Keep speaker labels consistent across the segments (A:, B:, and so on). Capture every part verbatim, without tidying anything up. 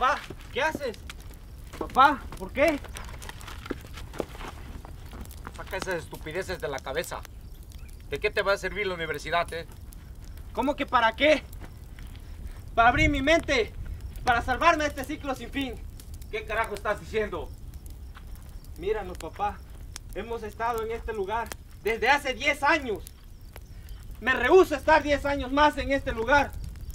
A: Papá, ¿qué haces? Papá, ¿por qué?
B: Saca esas estupideces de la cabeza. ¿De qué te va a servir la universidad, eh?
A: ¿Cómo que para qué? Para abrir mi mente, para salvarme de este ciclo sin fin.
B: ¿Qué carajo estás diciendo?
A: Míranos, papá. Hemos estado en este lugar desde hace diez años. Me rehúso a estar diez años más en este lugar.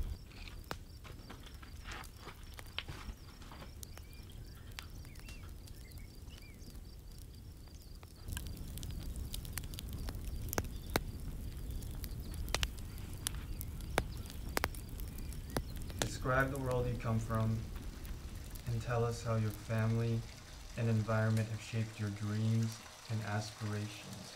C: Describe the world you come from and tell us how your family and environment have shaped your dreams and aspirations.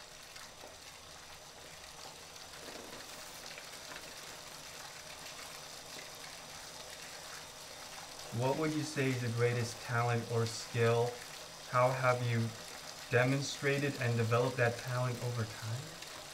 C: What would you say is your greatest talent or skill? How have you demonstrated and developed that talent over time?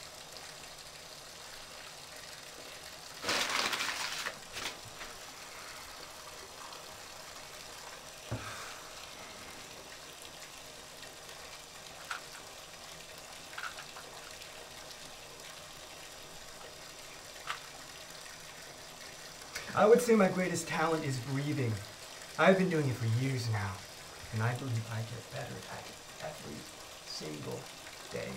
D: I would say my greatest talent is breathing. I've been doing it for years now, and I believe I get better at it every single day.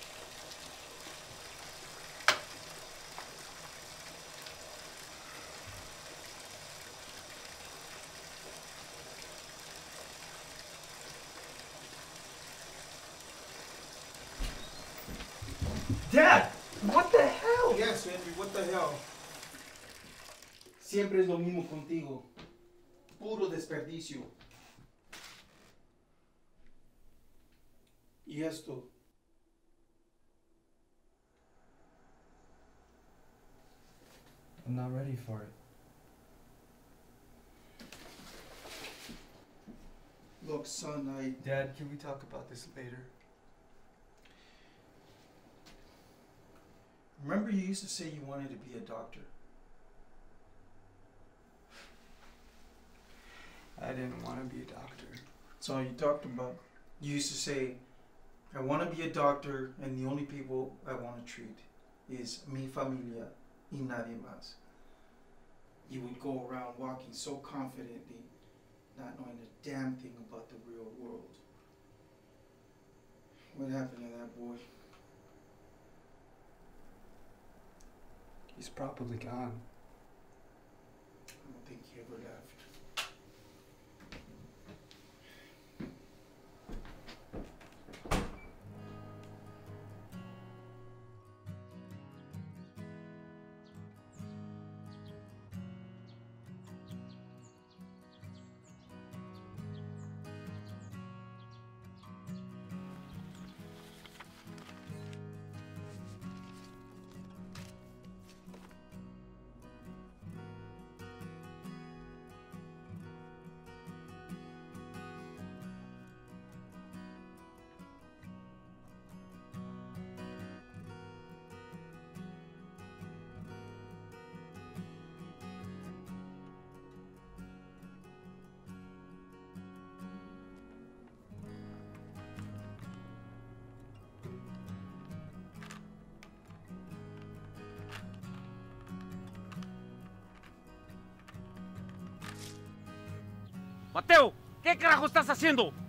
D: Dad! What the hell?
E: Yes, Henry, what the hell? Siempre es lo mismo contigo. Puro desperdicio. Y esto.
C: I'm not ready for it.
E: Look, son, I...
D: Dad, can we talk about this later?
E: Remember you used to say you wanted to be a doctor?
D: I didn't want to be a doctor.
E: That's all you talked about. You used to say, I want to be a doctor and the only people I want to treat is mi familia y nadie más. You would go around walking so confidently, not knowing a damn thing about the real world. What happened to that boy?
D: He's probably gone.
E: I don't think he ever left.
B: Mateo, ¿qué carajo estás haciendo?